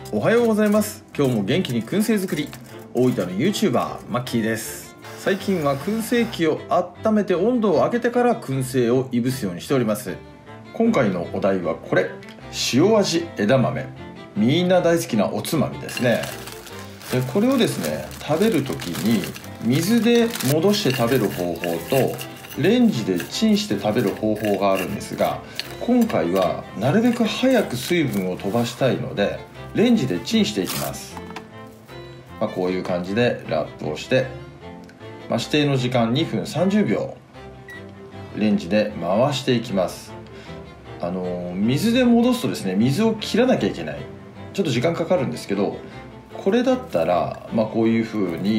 おはようございます。今日も元気に燻製作り、大分の YouTuber マッキーです。最近は燻製機を温めて温度を上げてから燻製をいぶすようにしております。今回のお題はこれ、塩味枝豆。みんな大好きなおつまみですね。でこれをですね、食べる時に水で戻して食べる方法とレンジでチンして食べる方法があるんですが、今回はなるべく早く水分を飛ばしたいのでレンジでチンしていきます。こういう感じでラップをして、指定の時間2分30秒レンジで回していきます。水で戻すとですね、水を切らなきゃいけない、ちょっと時間かかるんですけど、これだったら、こういう風に、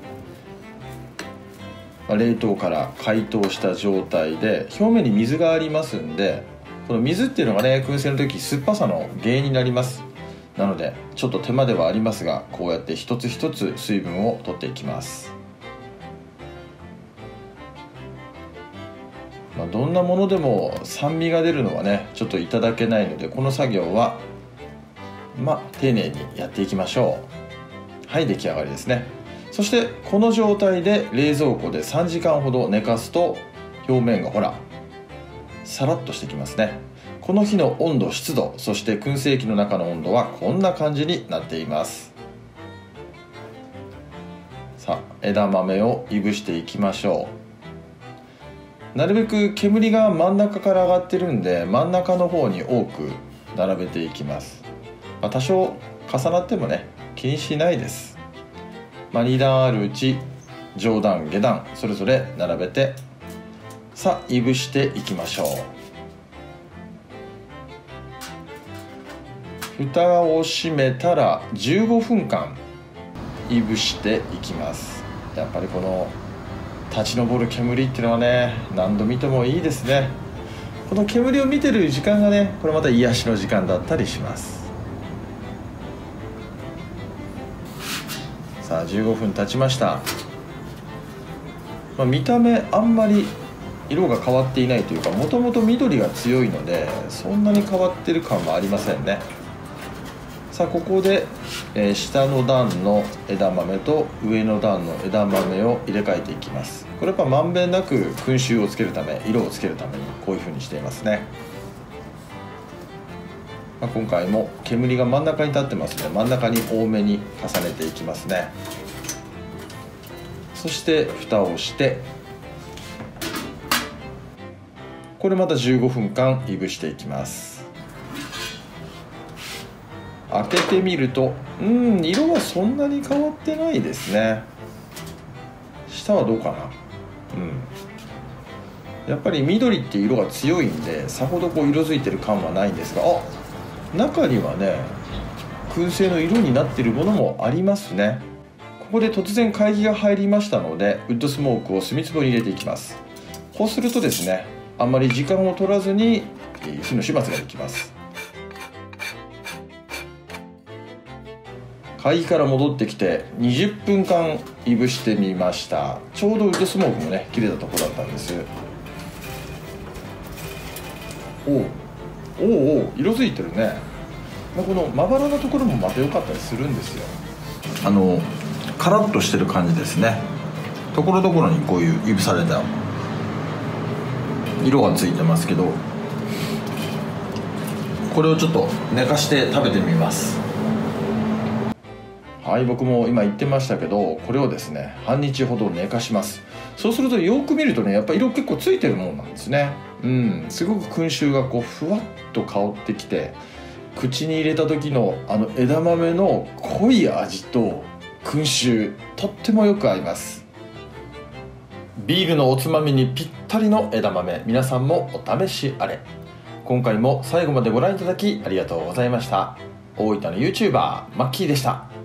冷凍から解凍した状態で表面に水がありますんで、この水っていうのがね、燻製の時酸っぱさの原因になります。なのでちょっと手間ではありますが、こうやって一つ一つ水分を取っていきます。どんなものでも酸味が出るのはね、ちょっといただけないので、この作業は丁寧にやっていきましょう。はい、出来上がりですね。そしてこの状態で冷蔵庫で3時間ほど寝かすと、表面がほらさらっとしてきますね。この日の温度、湿度、そして燻製機の中の温度はこんな感じになっています。さあ、枝豆をいぶしていきましょう。なるべく煙が真ん中から上がってるんで、真ん中の方に多く並べていきます。多少重なってもね、気にしないです。2段あるうち上段下段それぞれ並べて、さあいぶしていきましょう。蓋を閉めたら15分間いぶしていきます。やっぱりこの立ち上る煙っていうのはね、何度見てもいいですね。この煙を見てる時間がね、これまた癒しの時間だったりします。さあ15分経ちました。見た目あんまり色が変わっていないというか、もともと緑が強いのでそんなに変わってる感はありませんね。さあここで、下の段の枝豆と上の段の枝豆を入れ替えていきます。これやっぱまんべんなく燻臭をつけるため、色をつけるためにこういう風にしていますね。今回も煙が真ん中に立ってますので、真ん中に多めに重ねていきますね。そして蓋をして、これまた15分間いぶしていきます。開けてみると、色はそんなに変わってないですね。下はどうかな。やっぱり緑って色が強いんで、さほど色づいてる感はないんですが、中にはね、燻製の色になっているものもありますね。ここで突然会議が入りましたので、ウッドスモークを炭壺に入れていきます。こうするとですね、あんまり時間を取らずに火の始末ができます。会議から戻ってきて20分間いぶしてみました。ちょうどウッドスモークもね切れたところだったんです。色づいてるね。このまばらなところもまた良かったりするんですよ。カラッとしてる感じですね。ところどころにこういういぶされた色がついてますけど、これをちょっと寝かして食べてみます。はい、僕も今言ってましたけど、これをですね半日ほど寝かします。そうするとよく見るとね、やっぱ色結構ついてるもんなんですね。すごく燻臭がふわっと香ってきて、口に入れた時の枝豆の濃い味と燻臭、とってもよく合います。ビールのおつまみにぴったりの枝豆、皆さんもお試しあれ。今回も最後までご覧いただきありがとうございました。大分の YouTuber マッキーでした。